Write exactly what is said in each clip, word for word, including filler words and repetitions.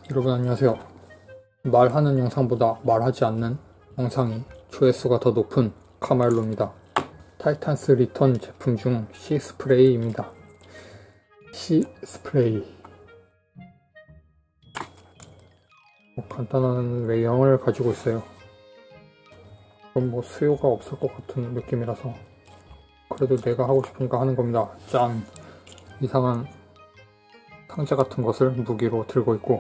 여러분 안녕하세요. 말하는 영상보다 말하지 않는 영상이 조회수가 더 높은 카마일로입니다. 타이탄스 리턴 제품 중 C 스프레이입니다. C 스프레이 뭐 간단한 외형을 가지고 있어요. 그럼 뭐 수요가 없을 것 같은 느낌이라서 그래도 내가 하고 싶으니까 하는 겁니다. 짠! 이상한 상자 같은 것을 무기로 들고 있고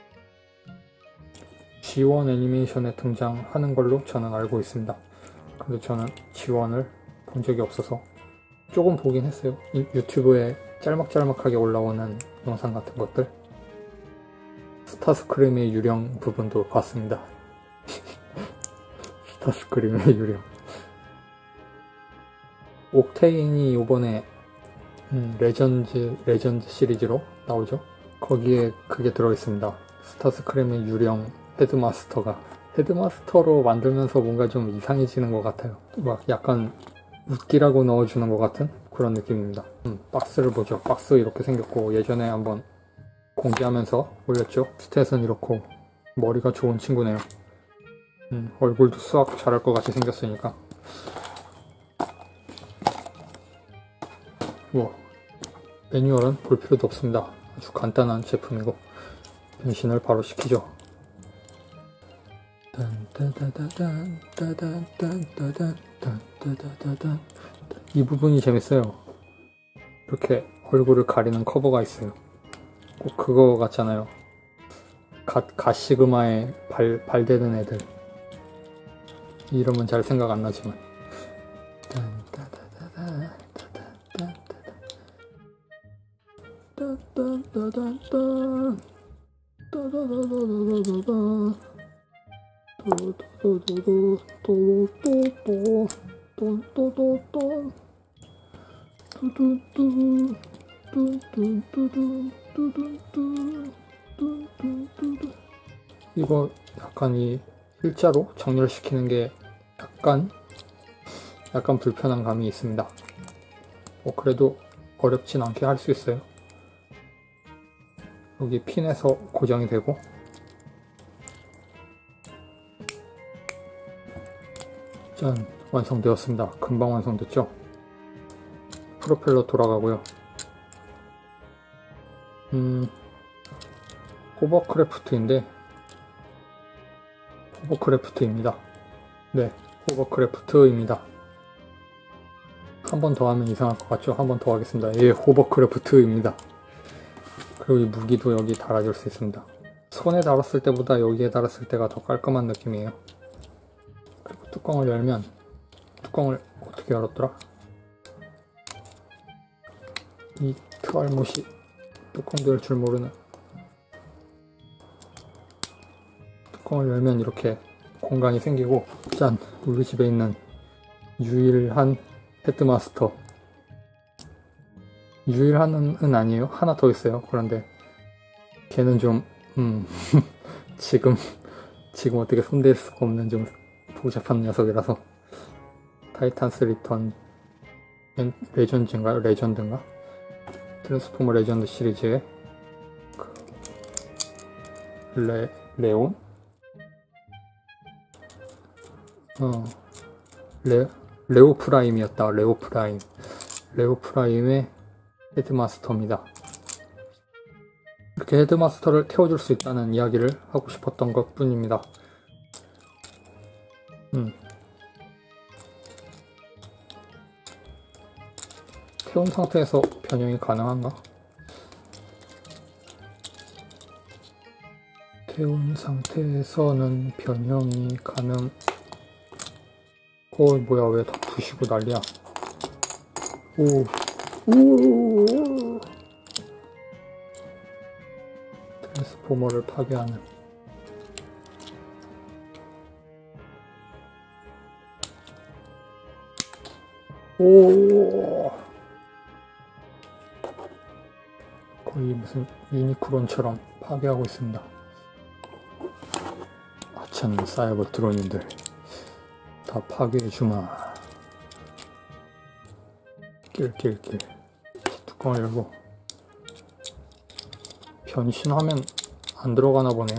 지원 애니메이션에 등장하는 걸로 저는 알고 있습니다. 근데 저는 지원을 본 적이 없어서 조금 보긴 했어요. 유튜브에 짤막짤막하게 올라오는 영상 같은 것들. 스타스크림의 유령 부분도 봤습니다. 스타스크림의 유령. 옥테인이 요번에 음, 레전드, 레전드 시리즈로 나오죠. 거기에 그게 들어있습니다. 스타스크림의 유령 헤드마스터가 헤드마스터로 만들면서 뭔가 좀 이상해지는 것 같아요. 막 약간 웃기라고 넣어주는 것 같은 그런 느낌입니다. 음, 박스를 보죠. 박스 이렇게 생겼고 예전에 한번 공개하면서 올렸죠. 스탯은 이렇고 머리가 좋은 친구네요. 음, 얼굴도 수학 잘할 것 같이 생겼으니까. 뭐 매뉴얼은 볼 필요도 없습니다. 아주 간단한 제품이고 변신을 바로 시키죠. 이 부분이 재밌어요. 이렇게 얼굴을 가리는 커버가 있어요. 꼭 그거 같잖아요. 갓, 갓시그마에 발, 발대는 애들. 이름은 잘 생각 안 나지만. 이거 약간 이 일자로 정렬시키는 게 약간 약간 불편한 감이 있습니다. 뭐 그래도 어렵진 않게 할 수 있어요. 여기 핀에서 고정이 되고 짠! 완성되었습니다. 금방 완성됐죠? 프로펠러 돌아가고요. 음... 호버크래프트인데 호버크래프트입니다. 네, 호버크래프트입니다. 한 번 더 하면 이상할 것 같죠? 한 번 더 하겠습니다. 예, 호버크래프트입니다. 그리고 이 무기도 여기 달아줄 수 있습니다. 손에 달았을 때보다 여기에 달았을 때가 더 깔끔한 느낌이에요. 그리고 뚜껑을 열면 뚜껑을 어떻게 열었더라? 이 트알못이 뚜껑 열 줄 모르는. 뚜껑을 열면 이렇게 공간이 생기고 짠! 우리 집에 있는 유일한 헤드마스터. 유일한은 아니에요. 하나 더 있어요. 그런데 걔는 좀 음... 지금 지금 어떻게 손댈 수가 없는 좀 복잡한 녀석이라서. 타이탄스 리턴 레전드인가요? 레전드인가? 트랜스포머 레전드 시리즈의 그 레, 레온? 어, 레, 레오 프라임이었다. 레오 프라임. 레오 프라임의 헤드마스터입니다. 이렇게 헤드마스터를 태워줄 수 있다는 이야기를 하고 싶었던 것 뿐입니다. 음. 태운 상태에서 변형이 가능한가? 태운 상태에서는 변형이 가능... 어, 뭐야, 왜 다 부시고 난리야. 오, 오, 트랜스포머를 파괴하는. 오, 거의 무슨 유니크론처럼 파괴하고 있습니다. 하찮은 사이버 드론인들 다 파괴해주마. 낄낄낄. 뚜껑을 열고 변신하면 안 들어가나 보네요.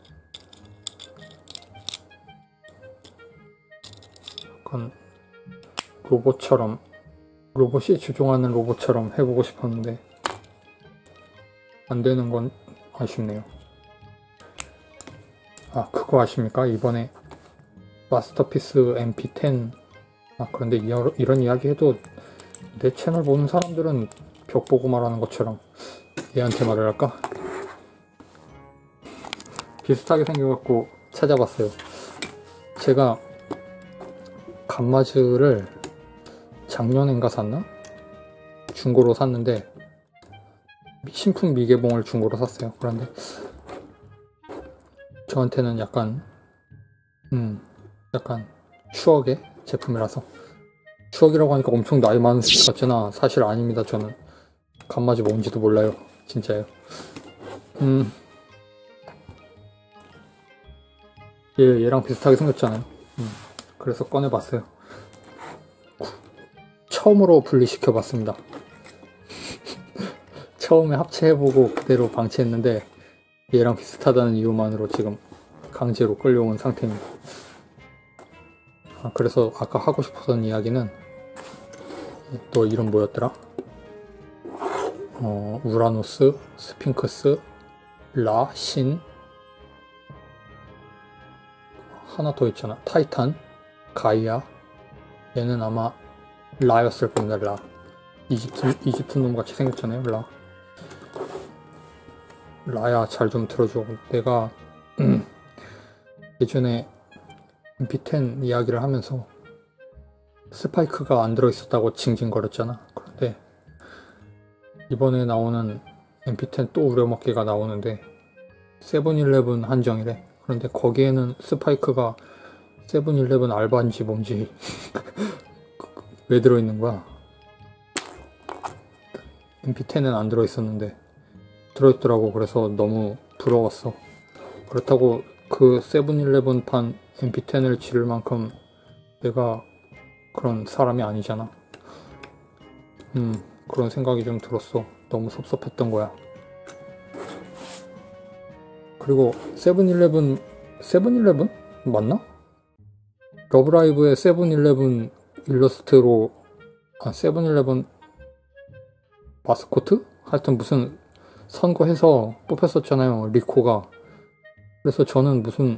약간 로봇처럼, 로봇이 조종하는 로봇처럼 해보고 싶었는데 안 되는 건 아쉽네요. 아, 그거 아십니까? 이번에 마스터피스 엠피 텐, 아, 그런데 이런, 이런 이야기 해도 내 채널 보는 사람들은 벽 보고 말하는 것처럼 얘한테 말을 할까? 비슷하게 생겨갖고 찾아봤어요. 제가 감마즈를 작년인가 샀나? 중고로 샀는데 신품 미개봉을 중고로 샀어요. 그런데 저한테는 약간 음 약간 추억의 제품이라서, 추억이라고 하니까 엄청 나이 많은 것 같잖아. 사실 아닙니다. 저는 감마즈 뭔지도 몰라요. 진짜요. 음 얘, 얘랑 비슷하게 생겼잖아요. 음, 그래서 꺼내봤어요. 처음으로 분리시켜봤습니다. 처음에 합체해보고 그대로 방치했는데 얘랑 비슷하다는 이유만으로 지금 강제로 끌려온 상태입니다. 아, 그래서 아까 하고 싶었던 이야기는 또 이름 뭐였더라? 어, 우라노스, 스핑크스, 라, 신, 하나 더 있잖아. 타이탄, 가이아. 얘는 아마 라였을 겁니다. 라. 이집트, 이집트 놈 같이 생겼잖아요. 라. 라야, 잘 좀 들어줘. 내가 예전에 엠피 텐 이야기를 하면서 스파이크가 안 들어있었다고 징징거렸잖아. 그런데 이번에 나오는 엠피 텐 또 우려먹기가 나오는데 세븐일레븐 한정이래. 그런데 거기에는 스파이크가 세븐일레븐 알바인지 뭔지 왜 들어있는 거야? 엠피 텐은 안 들어있었는데 들어있더라고. 그래서 너무 부러웠어. 그렇다고 그 세븐일레븐 판 엠피 텐을 지를 만큼 내가 그런 사람이 아니잖아. 음 그런 생각이 좀 들었어. 너무 섭섭했던 거야. 그리고 세븐일레븐 세븐일레븐? 맞나? 러브라이브의 세븐일레븐 일러스트로, 아, 세븐일레븐 마스코트? 하여튼 무슨 선거해서 뽑혔었잖아요. 리코가. 그래서 저는 무슨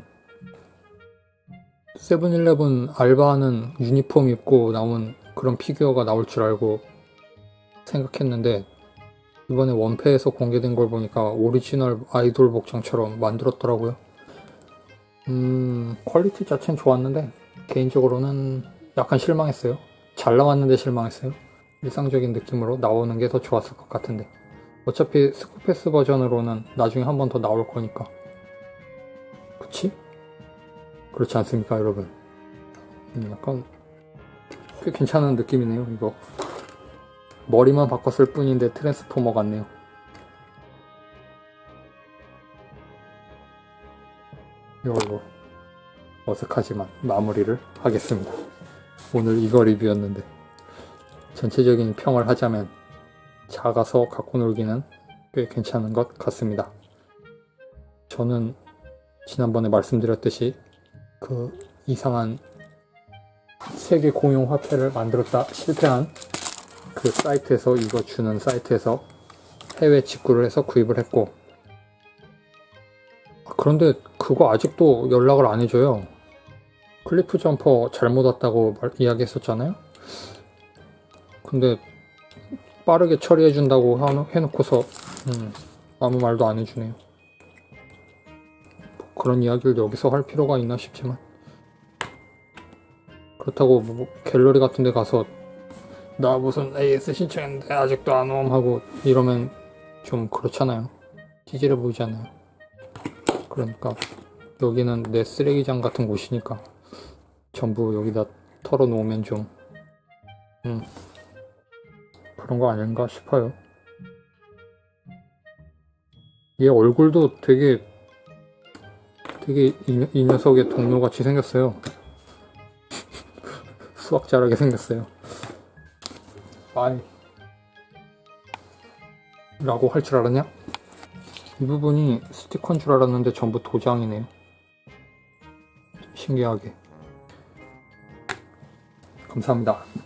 세븐일레븐 알바하는 유니폼 입고 나온 그런 피규어가 나올 줄 알고 생각했는데 이번에 원패에서 공개된 걸 보니까 오리지널 아이돌 복장처럼 만들었더라고요. 음, 퀄리티 자체는 좋았는데 개인적으로는 약간 실망했어요. 잘 나왔는데 실망했어요. 일상적인 느낌으로 나오는 게 더 좋았을 것 같은데 어차피 스쿠패스 버전으로는 나중에 한 번 더 나올 거니까. 그치? 그렇지 않습니까, 여러분? 음, 약간 꽤 괜찮은 느낌이네요. 이거 머리만 바꿨을 뿐인데 트랜스포머 같네요. 이걸로 어색하지만 마무리를 하겠습니다. 오늘 이거 리뷰였는데 전체적인 평을 하자면 작아서 갖고 놀기는 꽤 괜찮은 것 같습니다. 저는 지난번에 말씀드렸듯이 그 이상한 세계 공용 화폐를 만들었다 실패한 그 사이트에서, 이거 주는 사이트에서 해외 직구를 해서 구입을 했고, 그런데 그거 아직도 연락을 안 해줘요. 클리프 점퍼 잘못 왔다고 말, 이야기했었잖아요. 근데 빠르게 처리해준다고 해놓고서 음, 아무 말도 안 해주네요. 뭐 그런 이야기를 여기서 할 필요가 있나 싶지만, 그렇다고 뭐 갤러리 같은 데 가서 나 무슨 에이에스 신청했는데 아직도 안 옴 하고 이러면 좀 그렇잖아요. 찌질해 보이잖아요. 그러니까 여기는 내 쓰레기장 같은 곳이니까 전부 여기다 털어놓으면 좀 음, 그런 거 아닌가 싶어요. 얘 얼굴도 되게 되게 이, 이 녀석의 동료같이 생겼어요. 수학 잘하게 생겼어요. 아이 라고 할 줄 알았냐? 이 부분이 스티커인 줄 알았는데 전부 도장이네요. 신기하게. 감사합니다.